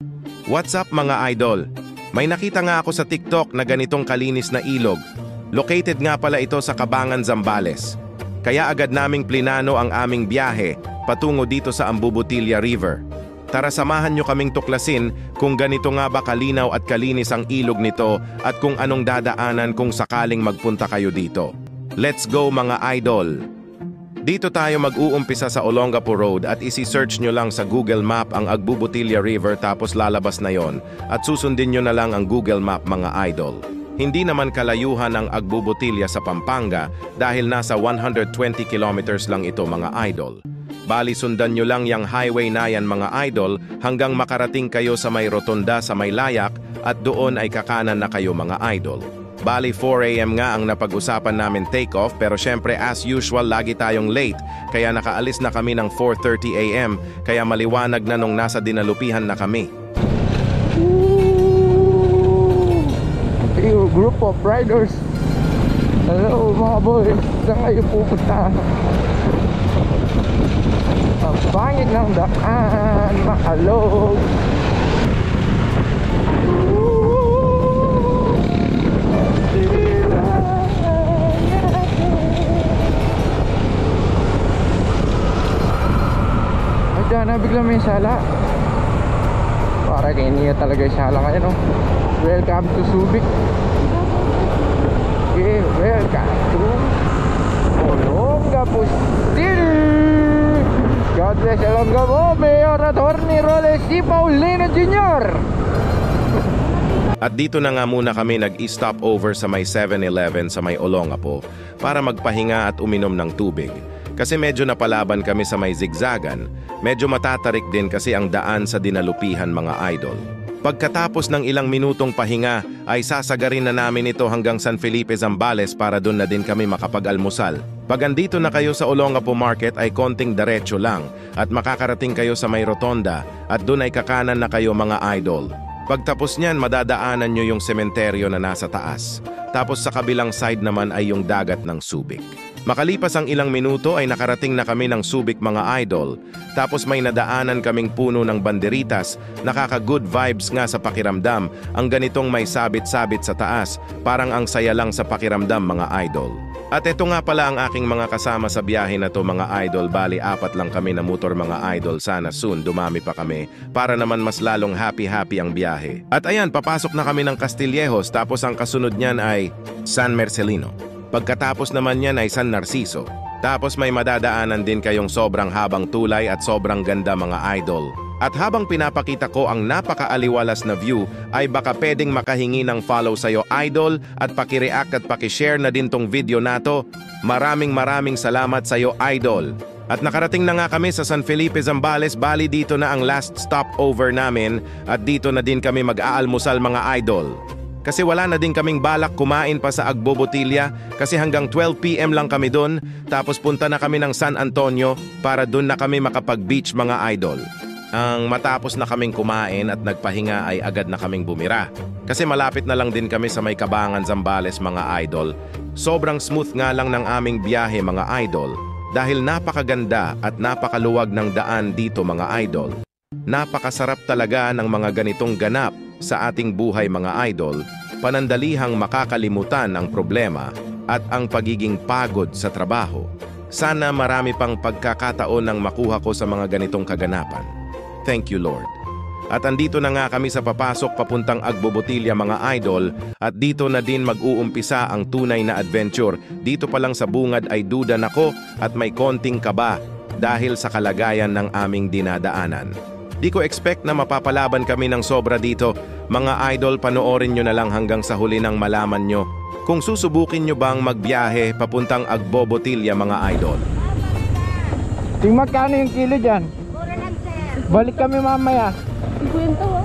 What's up mga idol? May nakita nga ako sa TikTok na ganitong kalinis na ilog. Located nga pala ito sa Cabangan, Zambales. Kaya agad naming plinano ang aming biyahe patungo dito sa Ambubutilya River. Tara samahan nyo kaming tuklasin kung ganito nga ba kalinaw at kalinis ang ilog nito at kung anong dadaanan kung sakaling magpunta kayo dito. Let's go mga idol! Dito tayo mag-uumpisa sa Olongapo Road at isi-search nyo lang sa Google Map ang Ambubutilya River tapos lalabas na yon at susundin nyo na lang ang Google Map mga idol. Hindi naman kalayuhan ang Ambubutilya sa Pampanga dahil nasa 120 kilometers lang ito mga idol. Bali sundan nyo lang yung highway na yan mga idol hanggang makarating kayo sa may rotonda sa may Layak at doon ay kakanan na kayo mga idol. Bali 4 AM nga ang napag-usapan namin take off pero syempre as usual lagi tayong late kaya nakaalis na kami ng 4:30 AM kaya maliwanag na nung nasa dinalupihan na kami. Yo, group of riders. Hello mga boys, saan kayo pupunta? Ang pangit ng daan, makalog. Ay, dyan na bigla may sala. Para kay niya talaga yung sala ngayon, no? Welcome to Subic. Okay, welcome to Olongapo City. God bless Olongapo, Mayor Attorney Roles C. Paulino Jr. At dito na nga muna kami nag-stop over sa may 7-Eleven sa may Olongapo para magpahinga at uminom ng tubig. Kasi medyo napalaban kami sa may zigzagan, medyo matatarik din kasi ang daan sa dinalupihan mga idol. Pagkatapos ng ilang minutong pahinga ay sasagarin na namin ito hanggang San Felipe, Zambales para doon na din kami makapag-almusal. Pag andito na kayo sa Olongapo Market ay konting diretso lang at makakarating kayo sa may rotonda at doon ay kakanan na kayo mga idol. Pagtapos niyan madadaanan nyo yung sementeryo na nasa taas. Tapos sa kabilang side naman ay yung dagat ng Subic. Makalipas ang ilang minuto ay nakarating na kami ng Subic mga idol. Tapos may nadaanan kaming puno ng banderitas, nakaka-good vibes nga sa pakiramdam, ang ganitong may sabit-sabit sa taas, parang ang saya lang sa pakiramdam mga idol. At ito nga pala ang aking mga kasama sa biyahe na to mga idol, bali 4 lang kami na motor mga idol, sana soon dumami pa kami para naman mas lalong happy ang biyahe. At ayan, papasok na kami ng Castillejos tapos ang kasunod niyan ay San Marcelino. Pagkatapos naman yan ay San Narciso. Tapos may madadaanan din kayong sobrang habang tulay at sobrang ganda mga idol. At habang pinapakita ko ang napakaaliwalas na view, ay baka pwedeng makahingi ng follow sa'yo idol at pakireact at pakishare na din tong video nato. Maraming salamat sa'yo idol. At nakarating na nga kami sa San Felipe, Zambales, bali dito na ang last stopover namin at dito na din kami mag-aalmusal mga idol. Kasi wala na din kaming balak kumain pa sa Ambubutilya kasi hanggang 12 PM lang kami doon tapos punta na kami ng San Antonio para doon na kami makapag-beach mga idol. Ang matapos na kaming kumain at nagpahinga ay agad na kaming bumira. Kasi malapit na lang din kami sa may Cabangan, Zambales mga idol. Sobrang smooth nga lang ng aming biyahe mga idol dahil napakaganda at napakaluwag ng daan dito mga idol. Napakasarap talaga ng mga ganitong ganap sa ating buhay mga idol, panandalihang makakalimutan ang problema at ang pagiging pagod sa trabaho. Sana marami pang pagkakataon ng makuha ko sa mga ganitong kaganapan. Thank you Lord. At andito na nga kami sa papasok papuntang Ambubutilya mga idol at dito na din mag-uumpisa ang tunay na adventure. Dito pa lang sa bungad ay duda nako at may konting kaba dahil sa kalagayan ng aming dinadaanan. Di ko expect na mapapalaban kami ng sobra dito. Mga idol, panoorin nyo na lang hanggang sa huli nang malaman nyo kung susubukin nyo bang magbiyahe papuntang Ambubutilya mga idol. Ting magkano yung kilo dyan? Balik kami mamaya. 50 oh.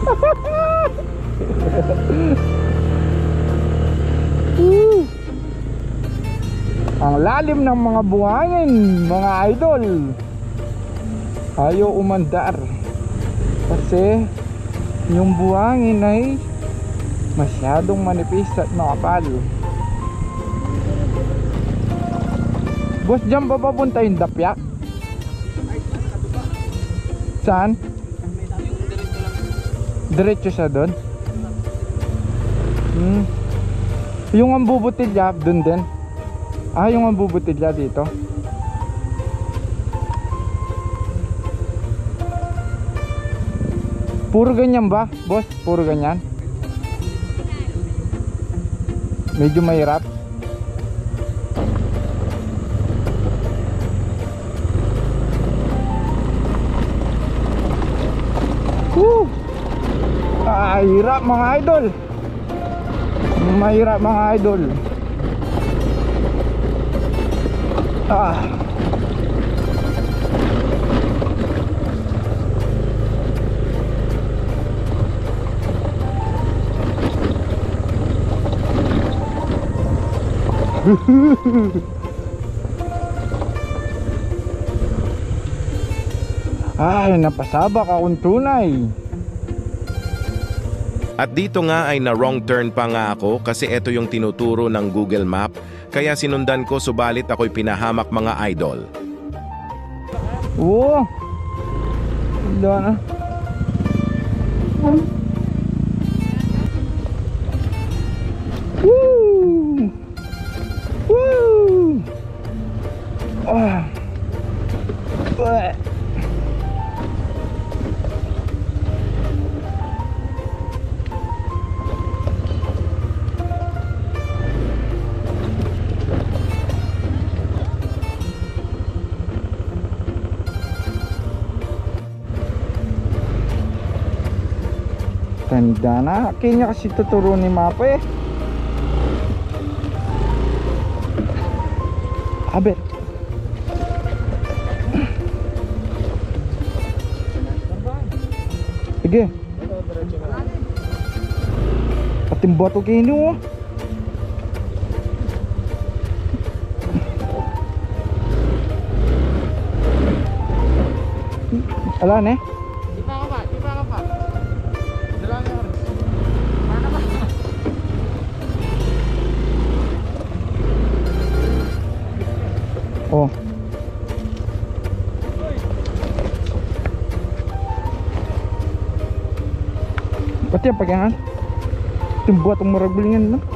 Ang lalim ng mga buhangin, mga idol. Ayaw umandar kasi yung buhangin ay masyadong manipis at makapal. Boss, dyan ba papunta yung dapyak? Saan? Diretso siya doon? Yung ambubutilya doon din? Ah, yung ambubutilya dito? Puro ganyan ba, boss? Puro ganyan? Medyo mahirap. Hirap mga idol. Mahirap mga idol. Ay, napasabak akong tunay. At dito nga ay na wrong turn pa nga ako kasi ito yung tinuturo ng Google Map. Kaya sinundan ko subalit ako'y pinahamak mga idol. Oo. Wala na. Woo! Woo! Tanda na, kanya kasi tuturo ni Mapa eh. Abe. Sige. Pating bato kino. Ala ne? Oh. Pati ang pagyangan. Timbuat ang maragulingan no.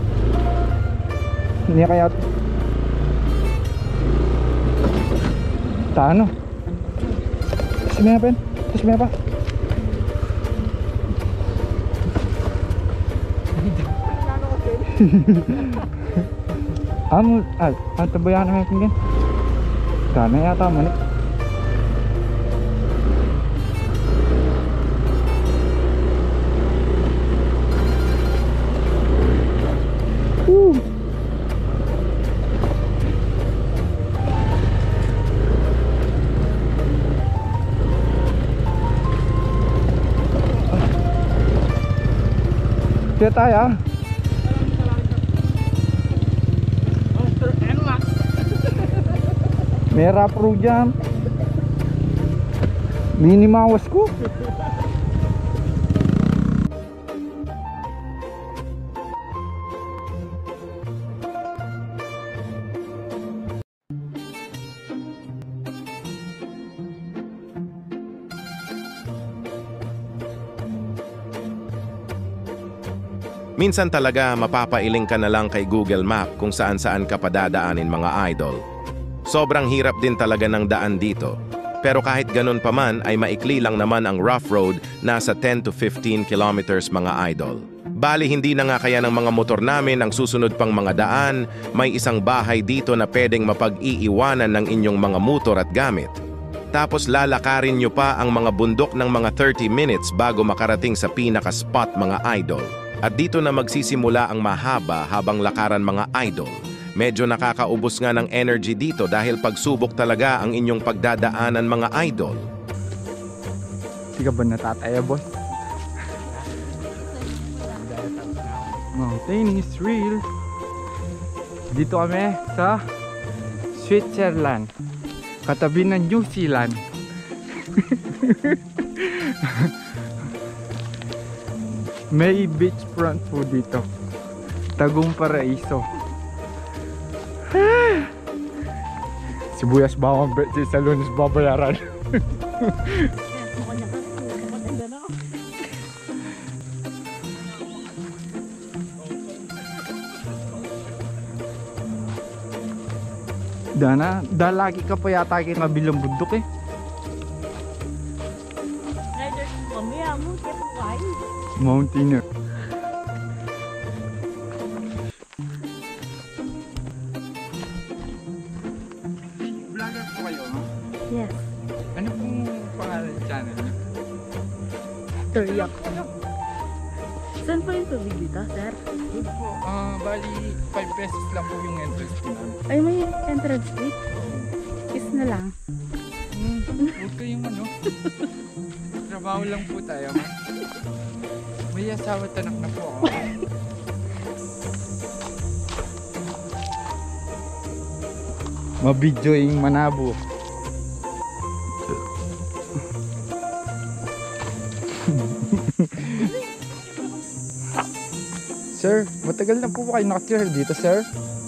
Hindi kaya Tano. Tasmaya pa. Tasmaya pa. Ang tabayan na ngayon. Sana yata mo nih. Kita ya. Merah perujam. Minimawasku. Minsan talaga mapapailing ka na lang kay Google Map kung saan-saan ka padadaanin mga idol. Sobrang hirap din talaga ng daan dito. Pero kahit ganun pa man ay maikli lang naman ang rough road, nasa 10 to 15 kilometers mga idol. Bali hindi na nga kaya ng mga motor namin ang susunod pang mga daan, may isang bahay dito na pwedeng mapag-iiwanan ng inyong mga motor at gamit. Tapos lalakarin nyo pa ang mga bundok ng mga 30 minutes bago makarating sa pinaka-spot mga idol. At dito na magsisimula ang mahaba habang lakaran mga idol. Medyo nakakaubos nga ng energy dito dahil pagsubok talaga ang inyong pagdadaanan mga idol. Di ka ba natataya, boss? Mountain is real. Dito kami sa Switzerland, katabi ng New Zealand. May beachfront po dito, Tagum Paraiso. Sibuyas bawang sa Lunes babayaran. Dana, lagi ka pa yata kay kabilang bundok eh. Mountainer. Vlogger po kayo, no? Yes. Ano pong pangalan ng channel niyo? Teriyak. Saan po yung tubig dito, sir? Good po. Bali 5 pesos lang po yung entrance po namin. Ay, may entrance fee. Kiss na lang. Huwag kayong ano. Trabaho lang po tayo, man. May asawa at anak na po ako. Mabidyo yung Manabo. Sir, matagal na po ba kayo nakatira dito, sir?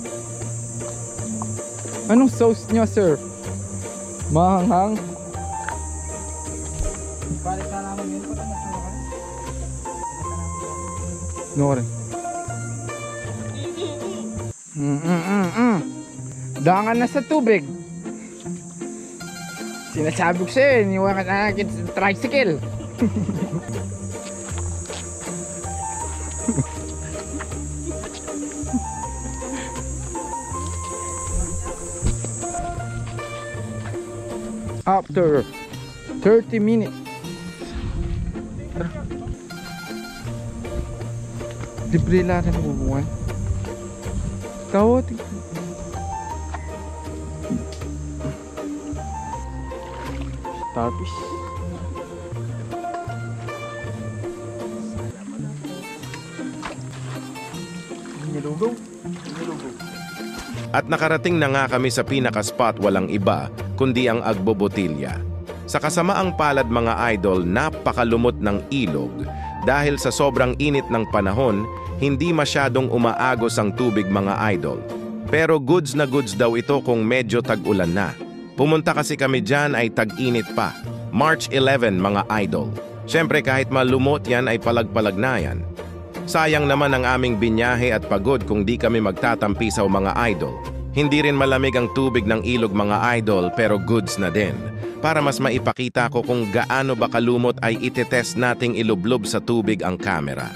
Anong sauce nyo, sir? Mahanghang? Balik na namin yun. Pata na ka rin. No ka rin. Dangan na sa tubig. Sinasabi ko sa'yo, iniwan ka na akin sa tricycle. After 30 minutes. Libre lang rin bubuhay. Tawad. Starfish. Nilugaw. At nakarating na nga kami sa pinaka-spot walang iba kundi ang Agbobotilya. Sa kasamaang palad mga idol, napakalumot ng ilog dahil sa sobrang init ng panahon, hindi masyadong umaagos ang tubig mga idol. Pero goods na goods daw ito kung medyo tag-ulan na. Pumunta kasi kami dyan ay tag-init pa. March 11 mga idol. Siyempre kahit malumot yan ay palag-palag na yan. Sayang naman ang aming binyahe at pagod kung di kami magtatampisaw mga idol. Hindi rin malamig ang tubig ng ilog mga idol pero goods na din. Para mas maipakita ko kung gaano ba kalumot ay itetest nating ilublob sa tubig ang camera.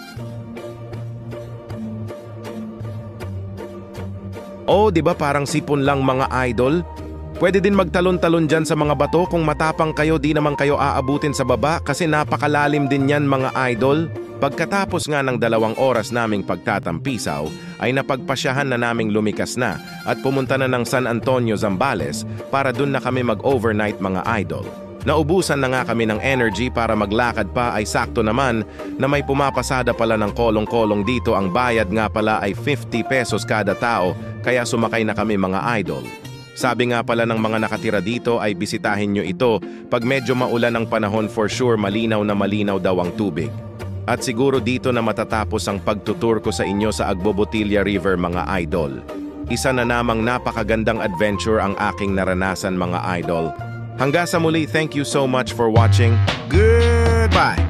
Oh, di ba parang sipon lang mga idol? Pwede din magtalon-talon dyan sa mga bato kung matapang kayo di naman kayo aabutin sa baba kasi napakalalim din yan mga idol. Pagkatapos nga ng 2 oras naming pagtatampisaw, ay napagpasyahan na naming lumikas na at pumunta na ng San Antonio, Zambales para dun na kami mag-overnight mga idol. Naubusan na nga kami ng energy para maglakad pa ay sakto naman na may pumapasada pala ng kolong-kolong dito. Ang bayad nga pala ay 50 pesos kada tao kaya sumakay na kami mga idol. Sabi nga pala ng mga nakatira dito ay bisitahin nyo ito pag medyo maulan ang panahon, for sure malinaw na malinaw daw ang tubig. At siguro dito na matatapos ang pagtutur ko sa inyo sa Agbobotilya River mga idol. Isa na namang napakagandang adventure ang aking naranasan mga idol. Hanggang sa muli, thank you so much for watching. Goodbye!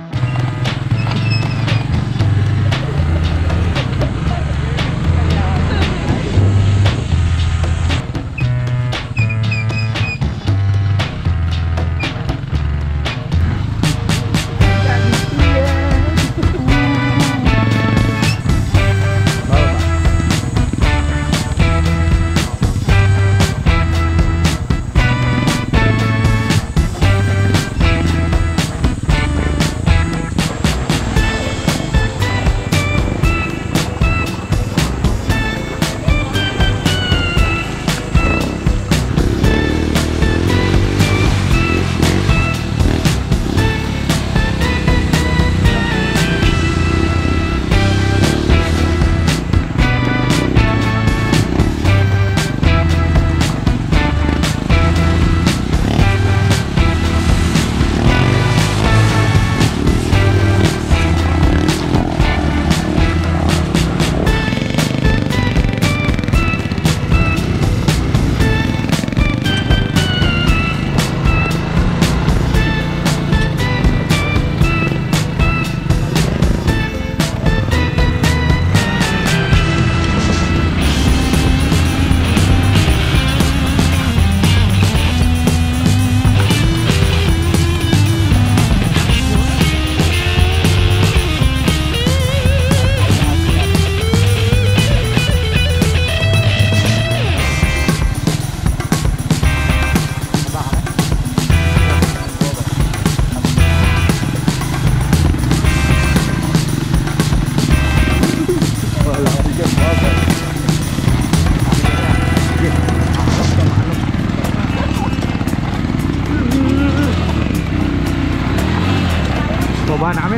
Baba na kami.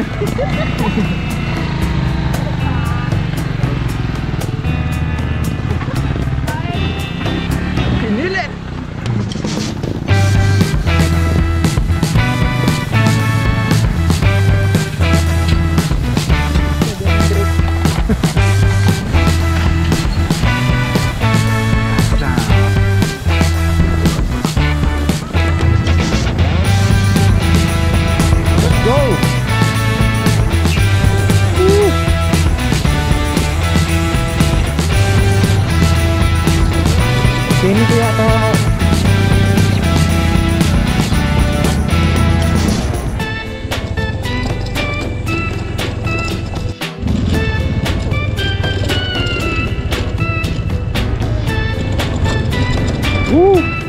Pinilit. Go! Woo! Sini ko yata. Woo!